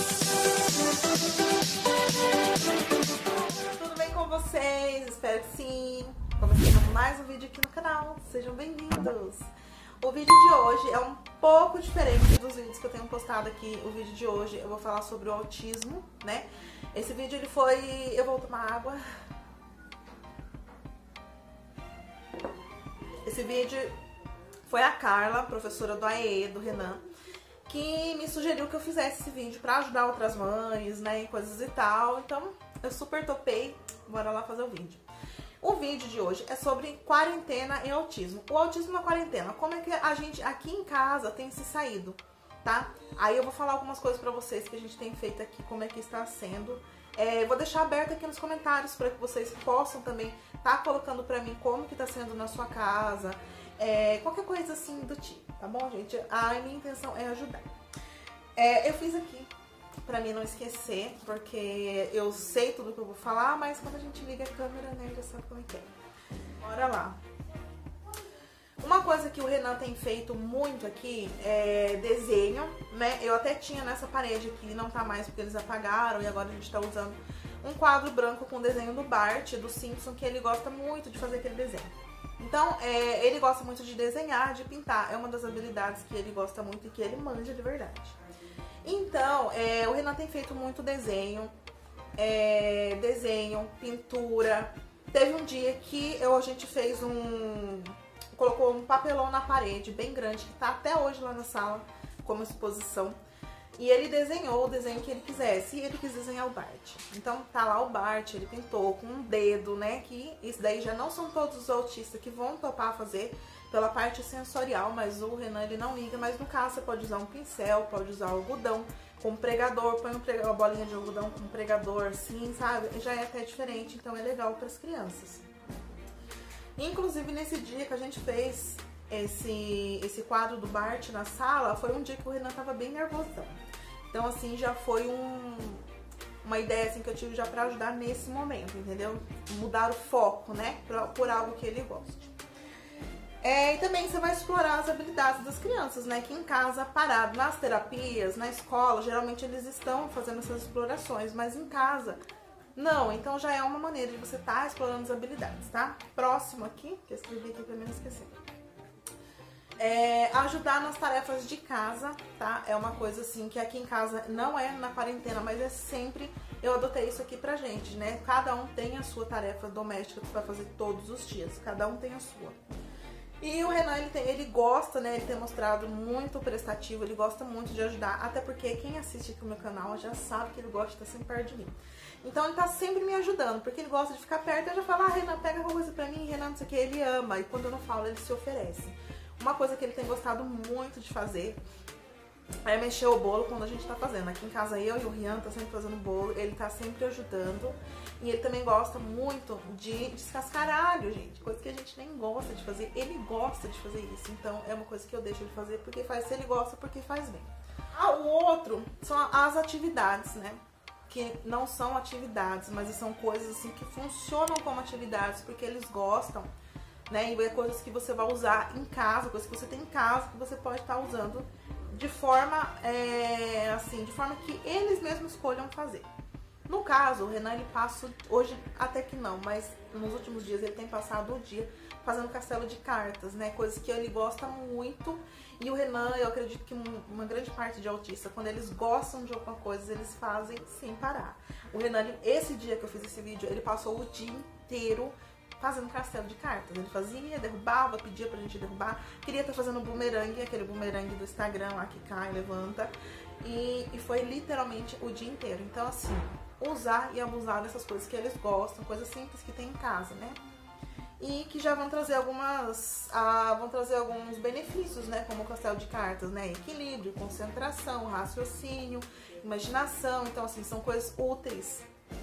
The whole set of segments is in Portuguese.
Tudo bem com vocês? Espero que sim. Começando mais um vídeo aqui no canal. Sejam bem-vindos. O vídeo de hoje é um pouco diferente dos vídeos que eu tenho postado aqui. O vídeo de hoje eu vou falar sobre o autismo, né? Esse vídeo ele foi... Eu vou tomar água. Esse vídeo foi a Carla, professora do AEE, do Renan, que me sugeriu que eu fizesse esse vídeo pra ajudar outras mães, né, e coisas e tal. Então, eu super topei. Bora lá fazer o vídeo. O vídeo de hoje é sobre quarentena e autismo. O autismo na quarentena, como é que a gente aqui em casa tem se saído, tá? Aí eu vou falar algumas coisas pra vocês que a gente tem feito aqui, como é que está sendo. Vou deixar aberto aqui nos comentários para que vocês possam também tá colocando pra mim como que tá sendo na sua casa, qualquer coisa assim do tipo, tá bom, gente? A minha intenção é ajudar. Eu fiz aqui pra mim não esquecer, porque eu sei tudo que eu vou falar, mas quando a gente liga a câmera, né, já sabe como é que é. Bora lá. Uma coisa que o Renan tem feito muito aqui é desenho, né? Eu até tinha nessa parede aqui, não tá mais porque eles apagaram, e agora a gente tá usando um quadro branco com desenho do Bart, do Simpson, que ele gosta muito de fazer aquele desenho. Então, ele gosta muito de desenhar, de pintar, é uma das habilidades que ele gosta muito e que ele manja de verdade. Então, o Renan tem feito muito desenho, pintura. Teve um dia que a gente fez colocou um papelão na parede, bem grande, que tá até hoje lá na sala, como exposição. E ele desenhou o desenho que ele quisesse, e ele quis desenhar o Bart. Então tá lá o Bart, ele pintou com um dedo, né, que isso daí já não são todos os autistas que vão topar fazer pela parte sensorial, mas o Renan ele não liga, mas no caso você pode usar um pincel, pode usar algodão com pregador, põe uma bolinha de algodão com pregador, assim, sabe? Já é até diferente, então é legal para as crianças. Inclusive nesse dia que a gente fez esse quadro do Bart na sala, foi um dia que o Renan tava bem nervosão. Então assim, já foi uma ideia assim que eu tive já pra ajudar nesse momento, entendeu? Mudar o foco, né, por algo que ele goste. E também você vai explorar as habilidades das crianças, né, que em casa, parado, nas terapias, na escola, geralmente eles estão fazendo essas explorações, mas em casa não, então já é uma maneira de você estar explorando as habilidades, tá? Próximo aqui, que eu escrevi aqui pra mim não esquecer. Ajudar nas tarefas de casa, tá? É uma coisa assim que aqui em casa não é na quarentena, mas é sempre, eu adotei isso aqui pra gente, né? Cada um tem a sua tarefa doméstica pra fazer todos os dias, cada um tem a sua. E o Renan, ele gosta, né, ele tem mostrado muito prestativo, ele gosta muito de ajudar, até porque quem assiste aqui o meu canal já sabe que ele gosta de estar sempre perto de mim. Então ele tá sempre me ajudando, porque ele gosta de ficar perto, eu já falo, Renan, pega alguma coisa pra mim, Renan, não sei o que, ele ama, e quando eu não falo, ele se oferece. Uma coisa que ele tem gostado muito de fazer é mexer o bolo quando a gente tá fazendo. Aqui em casa eu e o Rian tá sempre fazendo bolo, ele tá sempre ajudando. E ele também gosta muito de descascar alho, gente. Coisa que a gente nem gosta de fazer, ele gosta de fazer isso. Então é uma coisa que eu deixo de fazer porque se ele gosta, porque faz bem. O outro são as atividades, né? Que não são atividades, mas são coisas assim que funcionam como atividades porque eles gostam, né? E é coisas que você vai usar em casa, coisas que você tem em casa que você pode estar usando de forma, de forma que eles mesmos escolham fazer. No caso, o Renan, ele passa, hoje até que não, mas nos últimos dias ele tem passado o dia fazendo castelo de cartas, né? Coisas que ele gosta muito. E o Renan, eu acredito que uma grande parte de autista, quando eles gostam de alguma coisa, eles fazem sem parar. O Renan, esse dia que eu fiz esse vídeo, ele passou o dia inteiro fazendo castelo de cartas. Ele fazia, derrubava, pedia pra gente derrubar. Queria estar fazendo bumerangue, aquele bumerangue do Instagram lá que cai, levanta. E foi literalmente o dia inteiro. Então assim, usar e abusar dessas coisas que eles gostam, coisas simples que tem em casa, né? E que já vão trazer alguns benefícios, né? Como o castelo de cartas, né? Equilíbrio, concentração, raciocínio, imaginação. Então assim, são coisas úteis.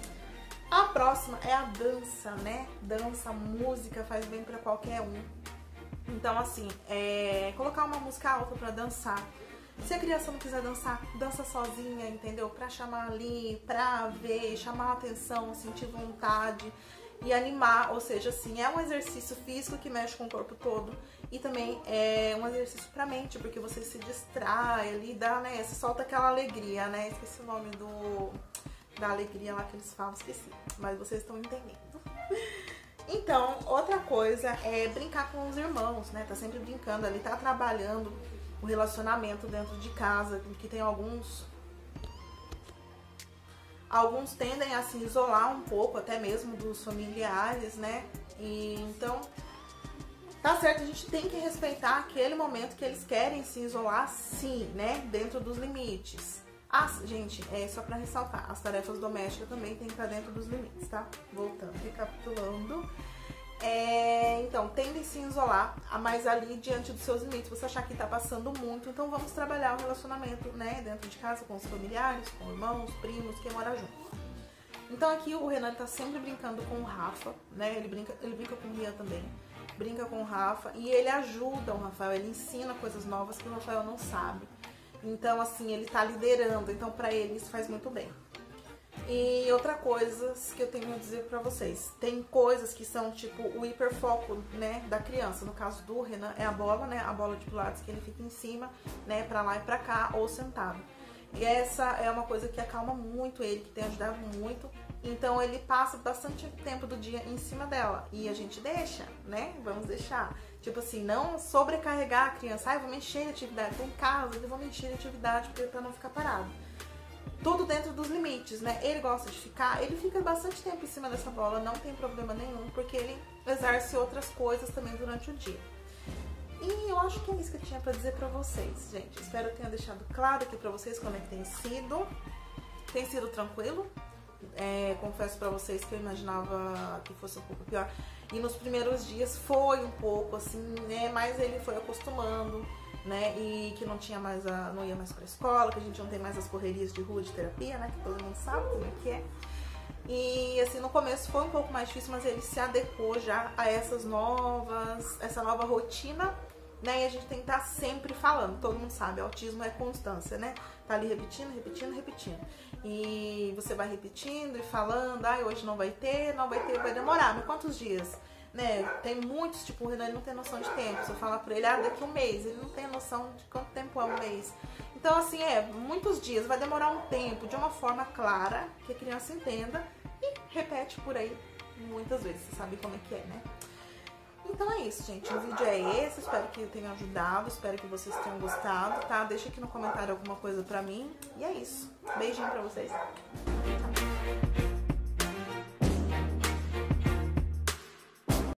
A próxima é a dança, né? Dança, música, faz bem pra qualquer um. Então assim, colocar uma música alta pra dançar. Se a criança não quiser dançar, dança sozinha, entendeu? Pra chamar ali, pra ver, chamar a atenção, sentir vontade. e animar, ou seja, assim, é um exercício físico que mexe com o corpo todo e também é um exercício pra mente, porque você se distrai ali, dá, né, você solta aquela alegria, né, esqueci o nome da alegria lá que eles falam, esqueci, mas vocês estão entendendo. Então, outra coisa é brincar com os irmãos, né, tá sempre brincando ali, tá trabalhando o relacionamento dentro de casa, que tem alguns tendem a se isolar um pouco, até mesmo dos familiares, né? E então, tá certo, a gente tem que respeitar aquele momento que eles querem se isolar, sim, né? Dentro dos limites. Gente, só pra ressaltar, as tarefas domésticas também tem que estar dentro dos limites, tá? Voltando, recapitulando. Então, tendem a se isolar, mas ali diante dos seus limites, você achar que tá passando muito, então vamos trabalhar o relacionamento, né, dentro de casa, com os familiares, com irmãos, primos, quem mora junto. Então aqui o Renan tá sempre brincando com o Rafa, né, ele brinca com o Rian também, brinca com o Rafa, e ele ajuda o Rafael, ele ensina coisas novas que o Rafael não sabe. Então, assim, ele tá liderando, então pra ele isso faz muito bem. E outra coisa que eu tenho a dizer pra vocês, tem coisas que são tipo o hiperfoco, né, da criança. No caso do Renan é a bola, né, a bola de pilates que ele fica em cima, né, pra lá e pra cá ou sentado. E essa é uma coisa que acalma muito ele, que tem ajudado muito. Então ele passa bastante tempo do dia em cima dela e a gente deixa, né, vamos deixar. Tipo assim, não sobrecarregar a criança, eu vou me encher de atividade, tô em casa, eu vou me encher de atividade pra não ficar parado. Tudo dentro dos limites, né? Ele gosta de ficar, ele fica bastante tempo em cima dessa bola, não tem problema nenhum, porque ele exerce outras coisas também durante o dia. E eu acho que é isso que eu tinha pra dizer pra vocês, gente. Espero que eu tenha deixado claro aqui pra vocês como é que tem sido. Tem sido tranquilo. Confesso pra vocês que eu imaginava que fosse um pouco pior. E nos primeiros dias foi um pouco assim, né? Mas ele foi acostumando, né, e que não ia mais pra escola, que a gente não tem mais as correrias de rua de terapia, né, que todo mundo sabe como é que é. E assim, no começo foi um pouco mais difícil, mas ele se adequou já a essa nova rotina, né, e a gente tem que estar sempre falando, todo mundo sabe, autismo é constância, né, tá ali repetindo. E você vai repetindo e falando, hoje não vai ter, vai demorar, mas quantos dias? Né, tem muitos, tipo, o Renan não tem noção de tempo. Se eu falar pra ele, daqui um mês, ele não tem noção de quanto tempo é um mês. Então, assim, muitos dias, vai demorar um tempo, de uma forma clara, que a criança entenda, e repete por aí muitas vezes, você sabe como é que é, né? Então é isso, gente, o vídeo é esse, espero que tenha ajudado, espero que vocês tenham gostado, tá? Deixa aqui no comentário alguma coisa pra mim, e é isso. Beijinho pra vocês.